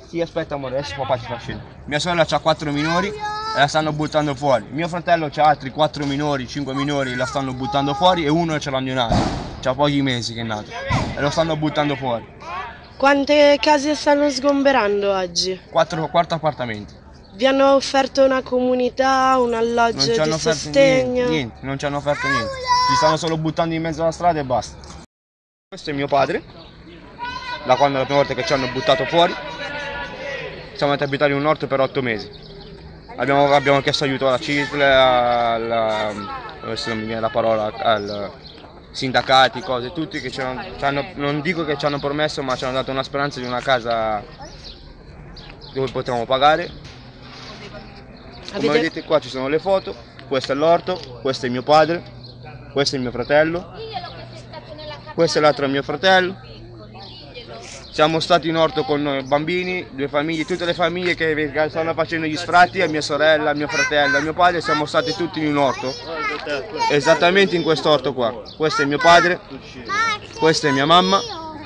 Sì, aspetta amore, adesso papà ci fa scendere. Mia sorella ha 4 minori e la stanno buttando fuori. Mio fratello ha altri 4 minori, 5 minori, la stanno buttando fuori e uno ce l'ha neonato. C'ha pochi mesi che è nato e lo stanno buttando fuori. Quante case stanno sgomberando oggi? 4 appartamenti. Vi hanno offerto una comunità, un alloggio di sostegno? Niente, non ci hanno offerto niente. Ci stanno solo buttando in mezzo alla strada e basta. Questo è mio padre, da quando è la prima volta che ci hanno buttato fuori. Siamo andati a abitare in un orto per 8 mesi. Abbiamo chiesto aiuto alla CISL, adesso non mi viene la parola, al sindacati, cose, tutti che non dico che ci hanno promesso, ma ci hanno dato una speranza di una casa dove potevamo pagare. Come vedete qua ci sono le foto, questo è l'orto, questo è mio padre, questo è mio fratello, questo è l'altro mio fratello. Siamo stati in orto con bambini, 2 famiglie, tutte le famiglie che stanno facendo gli sfratti, a mia sorella, a mio fratello, a mio padre, siamo stati tutti in un orto, esattamente in questo orto qua. Questo è mio padre, questa è mia mamma,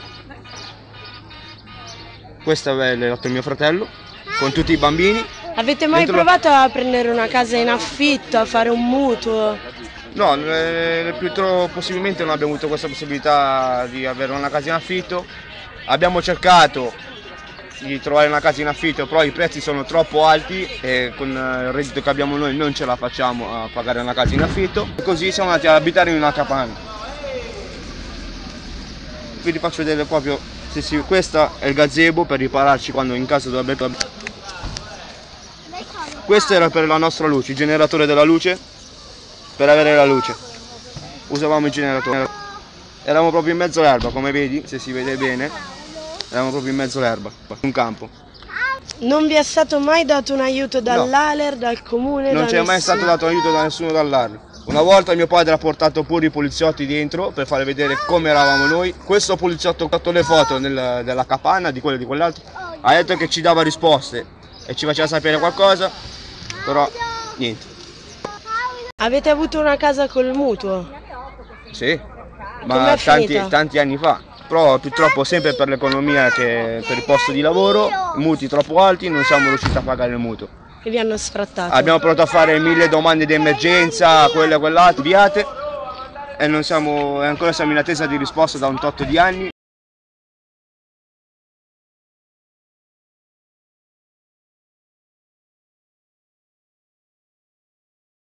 questo è l'altro mio fratello, con tutti i bambini. Avete mai provato a prendere una casa in affitto, a fare un mutuo? No, possibilmente non abbiamo avuto questa possibilità di avere una casa in affitto. Abbiamo cercato di trovare una casa in affitto, però i prezzi sono troppo alti e con il reddito che abbiamo noi non ce la facciamo a pagare una casa in affitto. E così siamo andati ad abitare in una capanna. Vi faccio vedere proprio, questo è il gazebo per ripararci quando in caso dovrebbe. Questo era per la nostra luce, il generatore della luce, per avere la luce. Usavamo il generatore. Eravamo proprio in mezzo all'erba, come vedi, se si vede bene, eravamo proprio in mezzo all'erba, un campo. Non vi è stato mai dato un aiuto dall'ALER, dal comune? Non c'è mai stato dato aiuto da nessuno dall'ALER. Una volta mio padre ha portato pure i poliziotti dentro per fare vedere come eravamo noi. Questo poliziotto ha fatto le foto della capanna, di quello e di quell'altro, ha detto che ci dava risposte e ci faceva sapere qualcosa, però niente. Avete avuto una casa col mutuo? Sì, ma tanti anni fa. Però purtroppo sempre per l'economia, che per il posto di lavoro, mutui troppo alti, non siamo riusciti a pagare il mutuo. E vi hanno sfrattato? Abbiamo provato a fare 1000 domande di emergenza, quelle e quell'altro, avviate, e ancora siamo in attesa di risposta da un tot di anni.